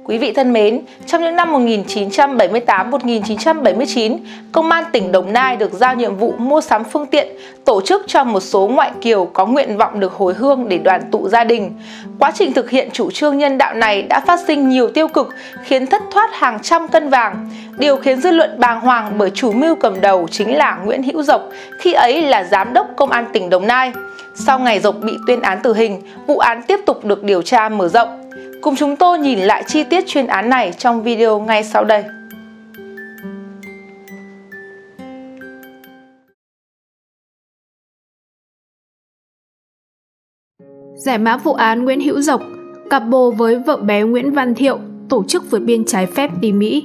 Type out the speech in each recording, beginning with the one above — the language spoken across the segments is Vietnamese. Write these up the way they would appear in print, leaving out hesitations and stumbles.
Quý vị thân mến, trong những năm 1978-1979, Công an tỉnh Đồng Nai được giao nhiệm vụ mua sắm phương tiện, tổ chức cho một số ngoại kiều có nguyện vọng được hồi hương để đoàn tụ gia đình. Quá trình thực hiện chủ trương nhân đạo này đã phát sinh nhiều tiêu cực, khiến thất thoát hàng trăm cân vàng. Điều khiến dư luận bàng hoàng bởi chủ mưu cầm đầu chính là Nguyễn Hữu Dộc, khi ấy là Giám đốc Công an tỉnh Đồng Nai. Sau ngày Dộc bị tuyên án tử hình, vụ án tiếp tục được điều tra mở rộng. Cùng chúng tôi nhìn lại chi tiết chuyên án này trong video ngay sau đây. Giải mã vụ án Nguyễn Hữu Dộc, cặp bồ với vợ bé Nguyễn Văn Thiệu, tổ chức vượt biên trái phép đi Mỹ.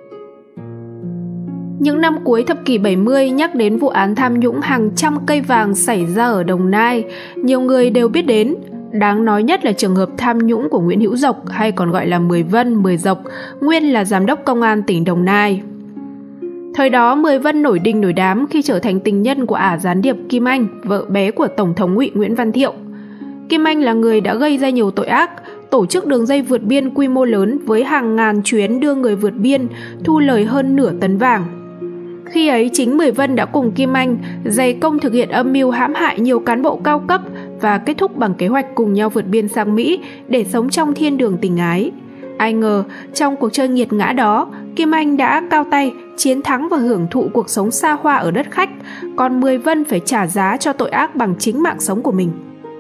Những năm cuối thập kỷ 70 nhắc đến vụ án tham nhũng hàng trăm cây vàng xảy ra ở Đồng Nai, nhiều người đều biết đến. Đáng nói nhất là trường hợp tham nhũng của Nguyễn Hữu Dộc, hay còn gọi là Mười Vân, Mười Dộc, nguyên là Giám đốc Công an tỉnh Đồng Nai. Thời đó, Mười Vân nổi đình nổi đám khi trở thành tình nhân của ả gián điệp Kim Anh, vợ bé của Tổng thống ngụy Nguyễn Văn Thiệu. Kim Anh là người đã gây ra nhiều tội ác, tổ chức đường dây vượt biên quy mô lớn với hàng ngàn chuyến đưa người vượt biên, thu lời hơn nửa tấn vàng. Khi ấy, chính Mười Vân đã cùng Kim Anh dày công thực hiện âm mưu hãm hại nhiều cán bộ cao cấp và kết thúc bằng kế hoạch cùng nhau vượt biên sang Mỹ để sống trong thiên đường tình ái. Ai ngờ, trong cuộc chơi nghiệt ngã đó, Kim Anh đã cao tay, chiến thắng và hưởng thụ cuộc sống xa hoa ở đất khách, còn Mười Vân phải trả giá cho tội ác bằng chính mạng sống của mình.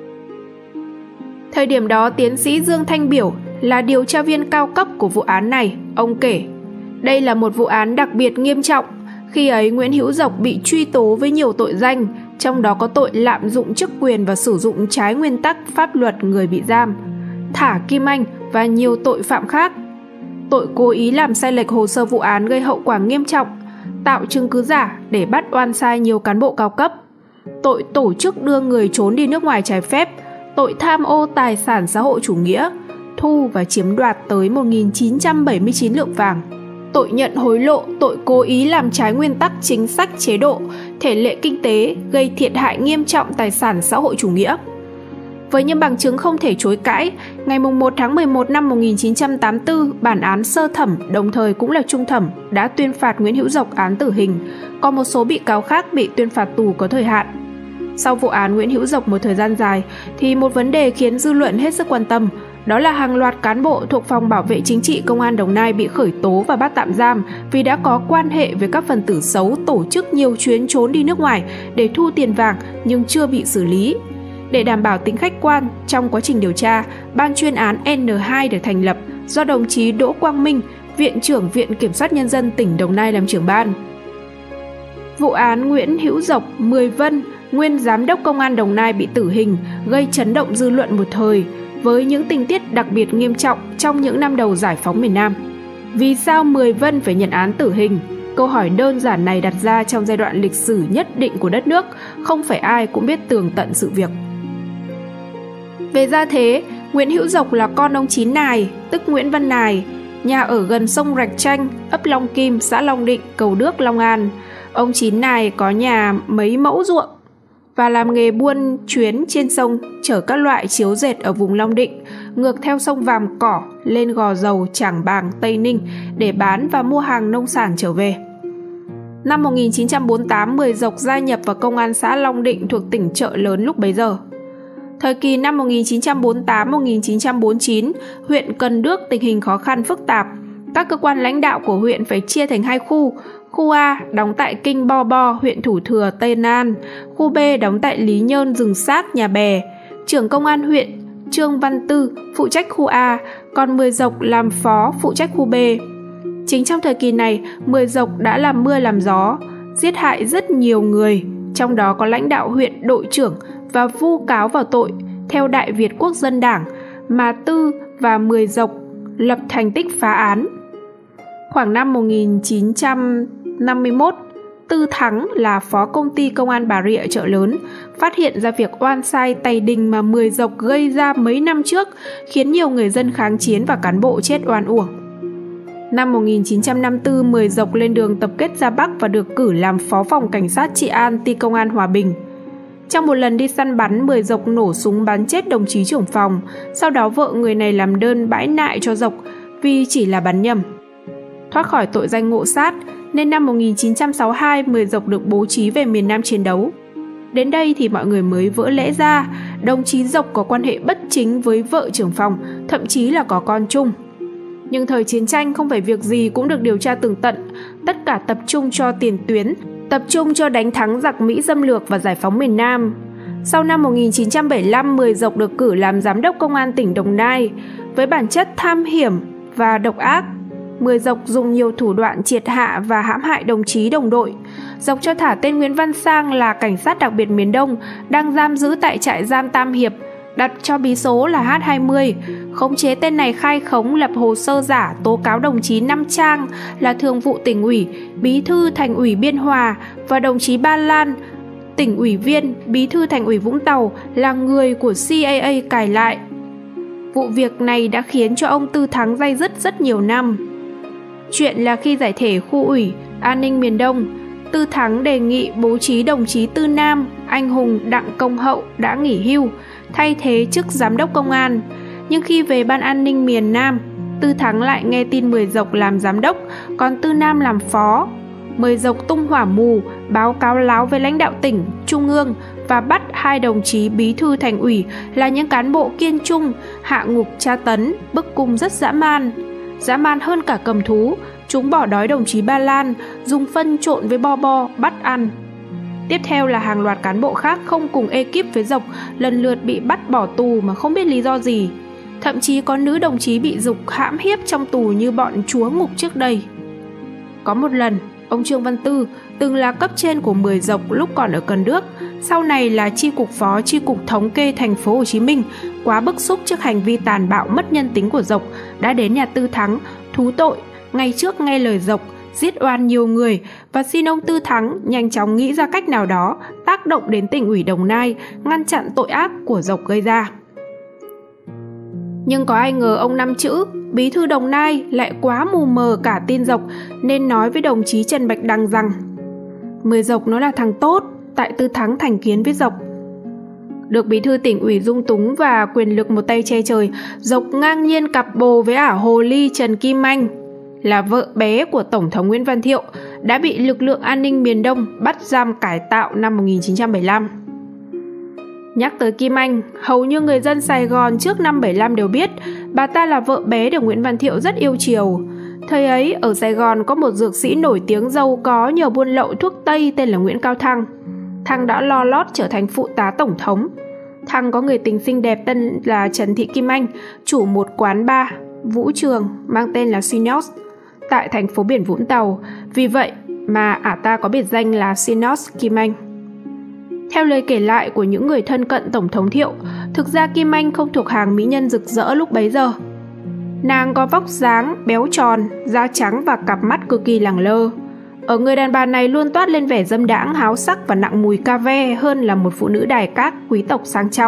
Thời điểm đó, tiến sĩ Dương Thanh Biểu là điều tra viên cao cấp của vụ án này. Ông kể, đây là một vụ án đặc biệt nghiêm trọng. Khi ấy, Nguyễn Hữu Dộc bị truy tố với nhiều tội danh, trong đó có tội lạm dụng chức quyền và sử dụng trái nguyên tắc pháp luật người bị giam, thả Kim Anh và nhiều tội phạm khác. Tội cố ý làm sai lệch hồ sơ vụ án gây hậu quả nghiêm trọng, tạo chứng cứ giả để bắt oan sai nhiều cán bộ cao cấp, tội tổ chức đưa người trốn đi nước ngoài trái phép, tội tham ô tài sản xã hội chủ nghĩa, thu và chiếm đoạt tới 1.979 lượng vàng, tội nhận hối lộ, tội cố ý làm trái nguyên tắc chính sách chế độ, thể lệ kinh tế, gây thiệt hại nghiêm trọng tài sản xã hội chủ nghĩa. Với những bằng chứng không thể chối cãi, ngày 1 tháng 11 năm 1984, bản án sơ thẩm, đồng thời cũng là trung thẩm, đã tuyên phạt Nguyễn Hữu Dộc án tử hình, còn một số bị cáo khác bị tuyên phạt tù có thời hạn. Sau vụ án Nguyễn Hữu Dộc một thời gian dài, thì một vấn đề khiến dư luận hết sức quan tâm, đó là hàng loạt cán bộ thuộc Phòng Bảo vệ Chính trị Công an Đồng Nai bị khởi tố và bắt tạm giam vì đã có quan hệ với các phần tử xấu tổ chức nhiều chuyến trốn đi nước ngoài để thu tiền vàng nhưng chưa bị xử lý. Để đảm bảo tính khách quan, trong quá trình điều tra, Ban chuyên án N2 được thành lập do đồng chí Đỗ Quang Minh, Viện trưởng Viện Kiểm soát Nhân dân tỉnh Đồng Nai làm trưởng ban. Vụ án Nguyễn Hữu Dộc, Mười Vân, nguyên Giám đốc Công an Đồng Nai bị tử hình, gây chấn động dư luận một thời, với những tình tiết đặc biệt nghiêm trọng trong những năm đầu giải phóng miền Nam. Vì sao Mười Vân phải nhận án tử hình? Câu hỏi đơn giản này đặt ra trong giai đoạn lịch sử nhất định của đất nước, không phải ai cũng biết tường tận sự việc. Về gia thế, Nguyễn Hữu Dộc là con ông Chín Nài, tức Nguyễn Văn Nài, nhà ở gần sông Rạch Chanh, ấp Long Kim, xã Long Định, Cầu Đước, Long An. Ông Chín Nài có nhà mấy mẫu ruộng và làm nghề buôn chuyến trên sông, chở các loại chiếu dệt ở vùng Long Định, ngược theo sông Vàm Cỏ lên Gò Dầu, Trảng Bàng, Tây Ninh để bán và mua hàng nông sản trở về. Năm 1948, Mười Dộc gia nhập vào Công an xã Long Định thuộc tỉnh Chợ Lớn lúc bấy giờ. Thời kỳ năm 1948-1949, huyện Cần Đước tình hình khó khăn phức tạp. Các cơ quan lãnh đạo của huyện phải chia thành hai khu. Khu A đóng tại Kinh Bo Bo, huyện Thủ Thừa, Tây Nan. Khu B đóng tại Lý Nhơn, Rừng Sát, Nhà Bè. Trưởng công an huyện Trương Văn Tư phụ trách khu A, còn Mười Dộc làm phó phụ trách khu B. Chính trong thời kỳ này, Mười Dộc đã làm mưa làm gió, giết hại rất nhiều người, trong đó có lãnh đạo huyện, đội trưởng, và vu cáo vào tội theo Đại Việt Quốc dân Đảng mà Tư và Mười Dộc lập thành tích phá án. Khoảng năm 1951, Tư Thắng là phó công ty công an Bà Rịa Chợ Lớn phát hiện ra việc oan sai tày đình mà Mười Dộc gây ra mấy năm trước, khiến nhiều người dân kháng chiến và cán bộ chết oan uổng. Năm 1954, Mười Dộc lên đường tập kết ra Bắc và được cử làm phó phòng cảnh sát trị an ty công an Hòa Bình. Trong một lần đi săn bắn, Mười Dộc nổ súng bắn chết đồng chí trưởng phòng. Sau đó vợ người này làm đơn bãi nại cho Dộc vì chỉ là bắn nhầm. Thoát khỏi tội danh ngộ sát, nên năm 1962 Mười Dọc được bố trí về miền Nam chiến đấu. Đến đây thì mọi người mới vỡ lẽ ra, đồng chí Dọc có quan hệ bất chính với vợ trưởng phòng, thậm chí là có con chung. Nhưng thời chiến tranh không phải việc gì cũng được điều tra tường tận, tất cả tập trung cho tiền tuyến, tập trung cho đánh thắng giặc Mỹ xâm lược và giải phóng miền Nam. Sau năm 1975, Mười Dọc được cử làm giám đốc công an tỉnh Đồng Nai. Với bản chất tham hiểm và độc ác, Mười Dọc dùng nhiều thủ đoạn triệt hạ và hãm hại đồng chí đồng đội. Dọc cho thả tên Nguyễn Văn Sang là cảnh sát đặc biệt miền Đông đang giam giữ tại trại giam Tam Hiệp, đặt cho bí số là H20, khống chế tên này khai khống lập hồ sơ giả tố cáo đồng chí Năm Trang là thường vụ tỉnh ủy, bí thư thành ủy Biên Hòa và đồng chí Ba Lan, tỉnh ủy viên, bí thư thành ủy Vũng Tàu là người của CIA cài lại. Vụ việc này đã khiến cho ông Tư Thắng day dứt rất nhiều năm. Chuyện là khi giải thể khu ủy an ninh miền Đông, Tư Thắng đề nghị bố trí đồng chí Tư Nam, anh hùng Đặng Công Hậu đã nghỉ hưu, thay thế chức giám đốc công an. Nhưng khi về Ban An ninh miền Nam, Tư Thắng lại nghe tin Mười Dọc làm giám đốc, còn Tư Nam làm phó. Mười Dọc tung hỏa mù, báo cáo láo với lãnh đạo tỉnh, trung ương và bắt hai đồng chí bí thư thành ủy là những cán bộ kiên trung, hạ ngục tra tấn, bức cung rất dã man hơn cả cầm thú. Chúng bỏ đói đồng chí Ba Lan, dùng phân trộn với bo bắt ăn. Tiếp theo là hàng loạt cán bộ khác không cùng ekip với Dọc lần lượt bị bắt bỏ tù mà không biết lý do gì. Thậm chí có nữ đồng chí bị Dục hãm hiếp trong tù như bọn chúa ngục trước đây. Có một lần, ông Trương Văn Tư, từng là cấp trên của Mười Dọc lúc còn ở Cần Đước, sau này là chi cục phó chi cục thống kê thành phố Hồ Chí Minh, quá bức xúc trước hành vi tàn bạo mất nhân tính của Dọc, đã đến nhà Tư Thắng thú tội, ngay trước nghe lời Dọc, giết oan nhiều người và xin ông Tư Thắng nhanh chóng nghĩ ra cách nào đó tác động đến tỉnh ủy Đồng Nai, ngăn chặn tội ác của Dọc gây ra. Nhưng có ai ngờ ông Năm Chữ, bí thư Đồng Nai lại quá mù mờ cả tin Dọc nên nói với đồng chí Trần Bạch Đằng rằng Mười Dọc nó là thằng tốt, tại Tư Thắng thành kiến với Dọc. Được bí thư tỉnh ủy dung túng và quyền lực một tay che trời, Dọc ngang nhiên cặp bồ với ả hồ ly Trần Kim Anh, là vợ bé của Tổng thống Nguyễn Văn Thiệu, đã bị lực lượng an ninh miền Đông bắt giam cải tạo năm 1975. Nhắc tới Kim Anh, hầu như người dân Sài Gòn trước năm 75 đều biết bà ta là vợ bé được Nguyễn Văn Thiệu rất yêu chiều. Thời ấy, ở Sài Gòn có một dược sĩ nổi tiếng giàu có nhờ buôn lậu thuốc Tây tên là Nguyễn Cao Thăng. Thăng đã lo lót trở thành phụ tá tổng thống. Thăng có người tình xinh đẹp tên là Trần Thị Kim Anh, chủ một quán bar, vũ trường mang tên là Sinos tại thành phố biển Vũng Tàu. Vì vậy mà ả ta có biệt danh là Sinos Kim Anh. Theo lời kể lại của những người thân cận Tổng thống Thiệu, thực ra Kim Anh không thuộc hàng mỹ nhân rực rỡ lúc bấy giờ. Nàng có vóc dáng béo tròn, da trắng và cặp mắt cực kỳ lẳng lơ. Ở người đàn bà này luôn toát lên vẻ dâm đãng, háo sắc và nặng mùi cà ve hơn là một phụ nữ đài các quý tộc sang trọng.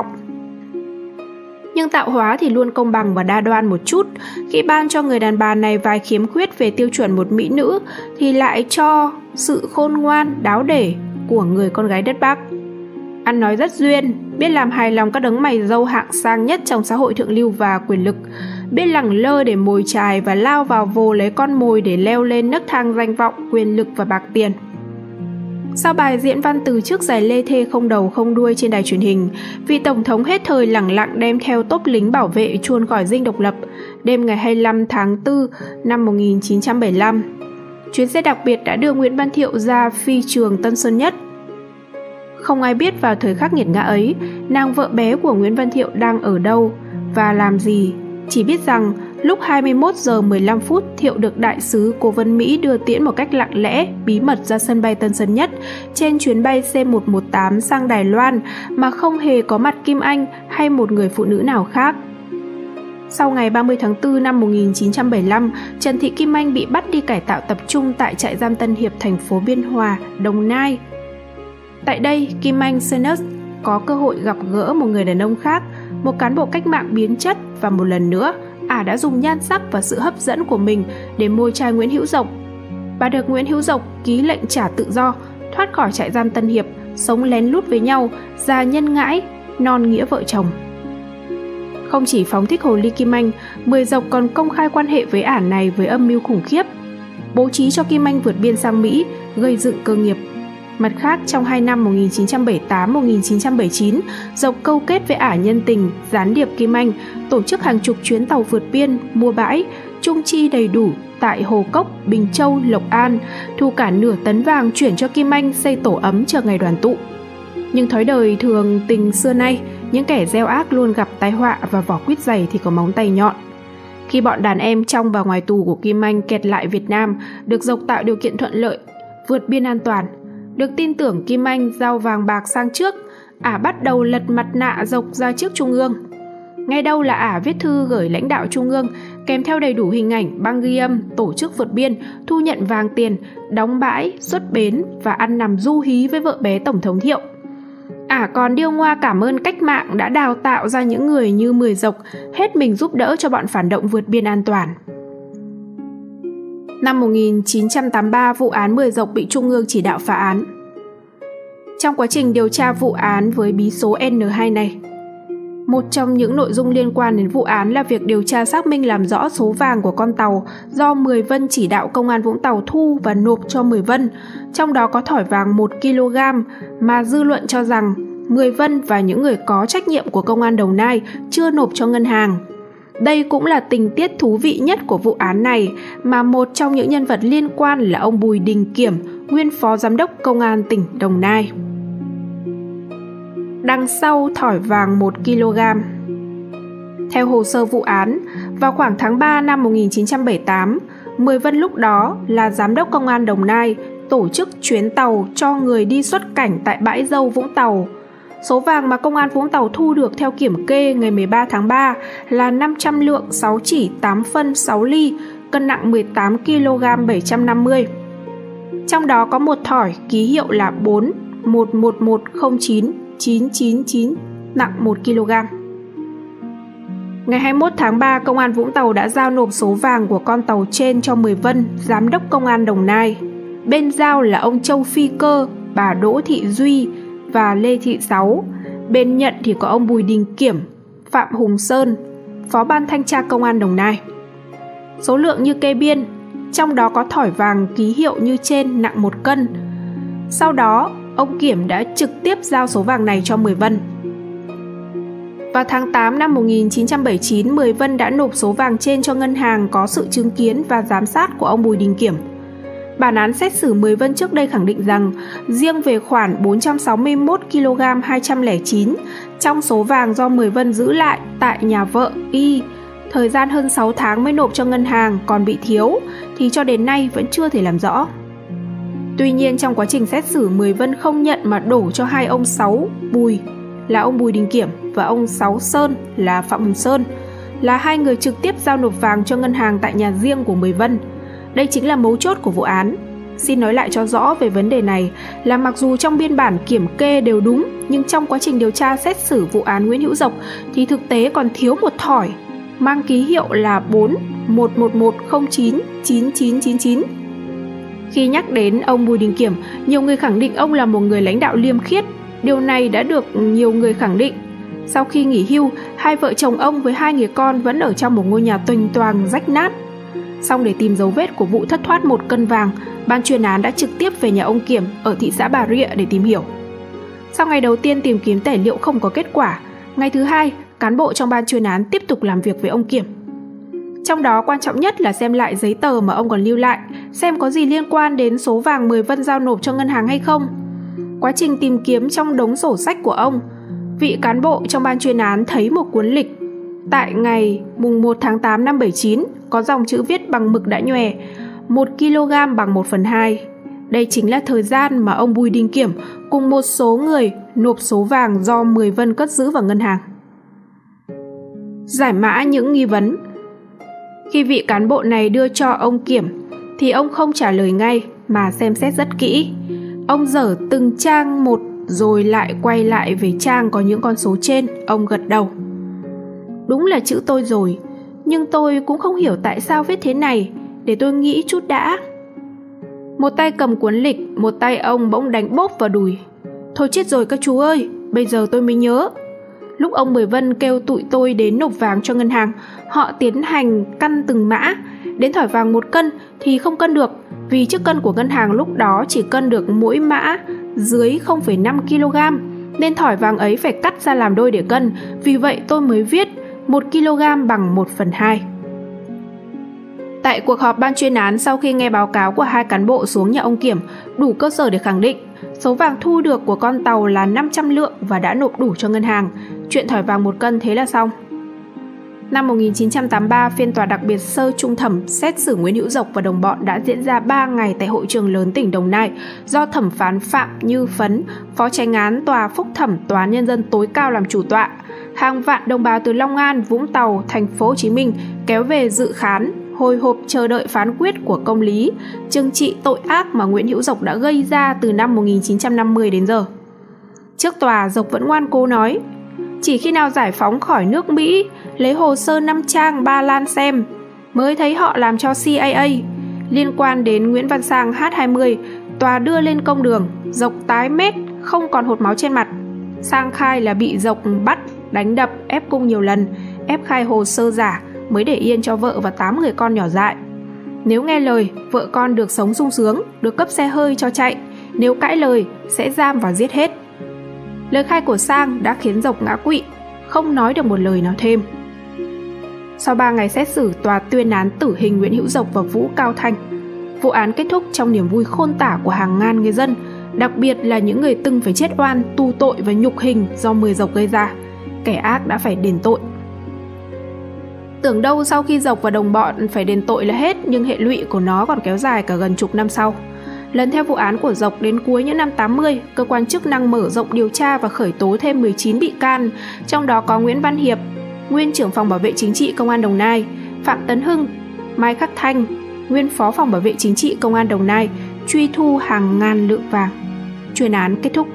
Nhưng tạo hóa thì luôn công bằng và đa đoan một chút. Khi ban cho người đàn bà này vài khiếm khuyết về tiêu chuẩn một mỹ nữ thì lại cho sự khôn ngoan, đáo để của người con gái đất Bắc. Ăn nói rất duyên, biết làm hài lòng các đấng mày râu hạng sang nhất trong xã hội thượng lưu và quyền lực, biết lẳng lơ để mồi chài và lao vào vồ lấy con mồi để leo lên nấc thang danh vọng, quyền lực và bạc tiền. Sau bài diễn văn từ chức giải lê thê không đầu không đuôi trên đài truyền hình, vị Tổng thống hết thời lẳng lặng đem theo tốp lính bảo vệ chuồn khỏi dinh độc lập, đêm ngày 25 tháng 4 năm 1975. Chuyến xe đặc biệt đã đưa Nguyễn Văn Thiệu ra phi trường Tân Sơn Nhất. Không ai biết vào thời khắc nghiệt ngã ấy, nàng vợ bé của Nguyễn Văn Thiệu đang ở đâu và làm gì. Chỉ biết rằng lúc 21 giờ 15 phút Thiệu được đại sứ Cố vấn Mỹ đưa tiễn một cách lặng lẽ, bí mật ra sân bay Tân Sơn Nhất trên chuyến bay C118 sang Đài Loan mà không hề có mặt Kim Anh hay một người phụ nữ nào khác. Sau ngày 30 tháng 4 năm 1975, Trần Thị Kim Anh bị bắt đi cải tạo tập trung tại trại giam Tân Hiệp, thành phố Biên Hòa, Đồng Nai. Tại đây, Kim Anh Senus có cơ hội gặp gỡ một người đàn ông khác, một cán bộ cách mạng biến chất, và một lần nữa, ả đã dùng nhan sắc và sự hấp dẫn của mình để môi trai Nguyễn Hữu Dọc. Bà được Nguyễn Hữu Dọc ký lệnh trả tự do, thoát khỏi trại giam Tân Hiệp, sống lén lút với nhau, già nhân ngãi, non nghĩa vợ chồng. Không chỉ phóng thích hồ ly Kim Anh, Mười Dọc còn công khai quan hệ với ả này với âm mưu khủng khiếp, bố trí cho Kim Anh vượt biên sang Mỹ, gây dựng cơ nghiệp. Mặt khác, trong 2 năm 1978-1979, Dọc câu kết với ả nhân tình, gián điệp Kim Anh, tổ chức hàng chục chuyến tàu vượt biên, mua bãi, chung chi đầy đủ tại Hồ Cốc, Bình Châu, Lộc An, thu cả nửa tấn vàng chuyển cho Kim Anh xây tổ ấm chờ ngày đoàn tụ. Nhưng thói đời thường tình xưa nay, những kẻ gieo ác luôn gặp tai họa và vỏ quýt dày thì có móng tay nhọn. Khi bọn đàn em trong và ngoài tù của Kim Anh kẹt lại Việt Nam, được Dọc tạo điều kiện thuận lợi, vượt biên an toàn, được tin tưởng Kim Anh giao vàng bạc sang trước, ả bắt đầu lật mặt nạ Dọc ra trước Trung ương. Ngay đâu là ả viết thư gửi lãnh đạo Trung ương, kèm theo đầy đủ hình ảnh, băng ghi âm, tổ chức vượt biên, thu nhận vàng tiền, đóng bãi, xuất bến và ăn nằm du hí với vợ bé Tổng thống Thiệu. Ả còn điêu ngoa cảm ơn cách mạng đã đào tạo ra những người như Mười Dọc, hết mình giúp đỡ cho bọn phản động vượt biên an toàn. Năm 1983, vụ án Mười Dọc bị Trung ương chỉ đạo phá án. Trong quá trình điều tra vụ án với bí số N2 này, một trong những nội dung liên quan đến vụ án là việc điều tra xác minh làm rõ số vàng của con tàu do Mười Vân chỉ đạo Công an Vũng Tàu thu và nộp cho Mười Vân, trong đó có thỏi vàng 1 kg mà dư luận cho rằng Mười Vân và những người có trách nhiệm của Công an Đồng Nai chưa nộp cho ngân hàng. Đây cũng là tình tiết thú vị nhất của vụ án này, mà một trong những nhân vật liên quan là ông Bùi Đình Kiểm, nguyên phó giám đốc Công an tỉnh Đồng Nai. Đằng sau thỏi vàng 1 kg. Theo hồ sơ vụ án, vào khoảng tháng 3 năm 1978, Mười Vân lúc đó là giám đốc Công an Đồng Nai tổ chức chuyến tàu cho người đi xuất cảnh tại bãi Dâu, Vũng Tàu. Số vàng mà Công an Vũng Tàu thu được theo kiểm kê ngày 13 tháng 3 là 500 lượng 6 chỉ 8 phân 6 ly, cân nặng 18 kg 750. Trong đó có một thỏi ký hiệu là 411109999, nặng 1 kg. Ngày 21 tháng 3, Công an Vũng Tàu đã giao nộp số vàng của con tàu trên cho Mười Vân, giám đốc Công an Đồng Nai. Bên giao là ông Châu Phi Cơ, bà Đỗ Thị Duy và Lê Thị Sáu. Bên nhận thì có ông Bùi Đình Kiểm, Phạm Hùng Sơn, Phó ban thanh tra Công an Đồng Nai. Số lượng như kê biên, trong đó có thỏi vàng ký hiệu như trên, nặng 1 cân. Sau đó, ông Kiểm đã trực tiếp giao số vàng này cho Mười Vân. Vào tháng 8 năm 1979, Mười Vân đã nộp số vàng trên cho ngân hàng có sự chứng kiến và giám sát của ông Bùi Đình Kiểm. Bản án xét xử Mười Vân trước đây khẳng định rằng riêng về khoản 461 kg 209 trong số vàng do Mười Vân giữ lại tại nhà vợ Y, thời gian hơn 6 tháng mới nộp cho ngân hàng còn bị thiếu thì cho đến nay vẫn chưa thể làm rõ. Tuy nhiên, trong quá trình xét xử, Mười Vân không nhận mà đổ cho hai ông Sáu Bùi là ông Bùi Đình Kiểm và ông Sáu Sơn là Phạm Hùng Sơn, là hai người trực tiếp giao nộp vàng cho ngân hàng tại nhà riêng của Mười Vân. Đây chính là mấu chốt của vụ án. Xin nói lại cho rõ về vấn đề này là mặc dù trong biên bản kiểm kê đều đúng, nhưng trong quá trình điều tra xét xử vụ án Nguyễn Hữu Dọc thì thực tế còn thiếu một thỏi mang ký hiệu là 411109999. Khi nhắc đến ông Bùi Đình Kiểm, nhiều người khẳng định ông là một người lãnh đạo liêm khiết. Điều này đã được nhiều người khẳng định. Sau khi nghỉ hưu, hai vợ chồng ông với hai người con vẫn ở trong một ngôi nhà toành toàng rách nát. Song để tìm dấu vết của vụ thất thoát 1 cân vàng, ban chuyên án đã trực tiếp về nhà ông Kiểm ở thị xã Bà Rịa để tìm hiểu. Sau ngày đầu tiên tìm kiếm tài liệu không có kết quả, ngày thứ hai, cán bộ trong ban chuyên án tiếp tục làm việc với ông Kiểm. Trong đó quan trọng nhất là xem lại giấy tờ mà ông còn lưu lại, xem có gì liên quan đến số vàng Mười Vân giao nộp cho ngân hàng hay không. Quá trình tìm kiếm trong đống sổ sách của ông, vị cán bộ trong ban chuyên án thấy một cuốn lịch. Tại ngày mùng 1 tháng 8 năm 79 có dòng chữ viết bằng mực đã nhòe, 1 kg bằng 1/2. Đây chính là thời gian mà ông Bùi Đình Kiểm cùng một số người nộp số vàng do Mười Vân cất giữ vào ngân hàng. Giải mã những nghi vấn. Khi vị cán bộ này đưa cho ông Kiểm thì ông không trả lời ngay mà xem xét rất kỹ. Ông dở từng trang một rồi lại quay lại về trang có những con số trên. Ông gật đầu. Đúng là chữ tôi rồi, nhưng tôi cũng không hiểu tại sao viết thế này, để tôi nghĩ chút đã. Một tay cầm cuốn lịch, một tay ông bỗng đánh bốp vào đùi. Thôi chết rồi các chú ơi, bây giờ tôi mới nhớ. Lúc ông Mười Vân kêu tụi tôi đến nộp vàng cho ngân hàng, họ tiến hành căn từng mã. Đến thỏi vàng 1 cân thì không cân được, vì chiếc cân của ngân hàng lúc đó chỉ cân được mỗi mã dưới 0,5 kg, nên thỏi vàng ấy phải cắt ra làm đôi để cân. Vì vậy tôi mới viết 1 kg bằng 1/2. Tại cuộc họp ban chuyên án, sau khi nghe báo cáo của 2 cán bộ xuống nhà ông Kiểm, đủ cơ sở để khẳng định số vàng thu được của con tàu là 500 lượng và đã nộp đủ cho ngân hàng. Chuyện thỏi vàng 1 cân thế là xong. Năm 1983, phiên tòa đặc biệt sơ trung thẩm xét xử Nguyễn Hữu Dộc và đồng bọn đã diễn ra 3 ngày tại hội trường lớn tỉnh Đồng Nai do thẩm phán Phạm Như Phấn, phó chánh án tòa phúc thẩm Tòa án Nhân dân tối cao làm chủ tọa. Hàng vạn đồng bào từ Long An, Vũng Tàu, thành phố Hồ Chí Minh kéo về dự khán, hồi hộp chờ đợi phán quyết của công lý, trừng trị tội ác mà Nguyễn Hữu Dộc đã gây ra từ năm 1950 đến giờ. Trước tòa, Dộc vẫn ngoan cố nói: chỉ khi nào giải phóng khỏi nước Mỹ, lấy hồ sơ 5 trang Ba Lan xem, mới thấy họ làm cho CIA. Liên quan đến Nguyễn Văn Sang H20, tòa đưa lên công đường, Dộc tái mét, không còn hột máu trên mặt. Sang khai là bị Dộc bắt, đánh đập, ép cung nhiều lần, ép khai hồ sơ giả mới để yên cho vợ và 8 người con nhỏ dại. Nếu nghe lời, vợ con được sống sung sướng, được cấp xe hơi cho chạy. Nếu cãi lời, sẽ giam và giết hết. Lời khai của Sang đã khiến Dộc ngã quỵ, không nói được một lời nào thêm. Sau 3 ngày xét xử, tòa tuyên án tử hình Nguyễn Hữu Dộc và Vũ Cao Thanh. Vụ án kết thúc trong niềm vui khôn tả của hàng ngàn người dân, đặc biệt là những người từng phải chết oan, tù tội và nhục hình do Mười Dộc gây ra. Kẻ ác đã phải đền tội. Tưởng đâu sau khi Dộc và đồng bọn phải đền tội là hết, nhưng hệ lụy của nó còn kéo dài cả gần chục năm sau. Lần theo vụ án của Dộc đến cuối những năm 80, cơ quan chức năng mở rộng điều tra và khởi tố thêm 19 bị can, trong đó có Nguyễn Văn Hiệp, nguyên trưởng phòng bảo vệ chính trị Công an Đồng Nai, Phạm Tấn Hưng, Mai Khắc Thanh, nguyên phó phòng bảo vệ chính trị Công an Đồng Nai, truy thu hàng ngàn lượng vàng. Chuyên án kết thúc.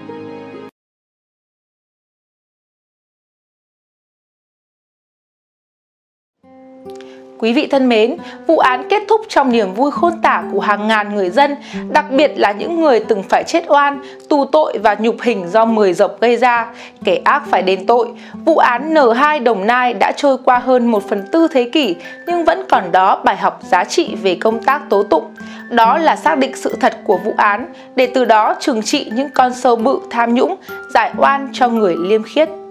Quý vị thân mến, vụ án kết thúc trong niềm vui khôn tả của hàng ngàn người dân, đặc biệt là những người từng phải chết oan, tù tội và nhục hình do Mười Dộc gây ra. Kẻ ác phải đền tội. Vụ án N2 Đồng Nai đã trôi qua hơn 1/4 thế kỷ, nhưng vẫn còn đó bài học giá trị về công tác tố tụng. Đó là xác định sự thật của vụ án, để từ đó trừng trị những con sâu bự tham nhũng, giải oan cho người liêm khiết.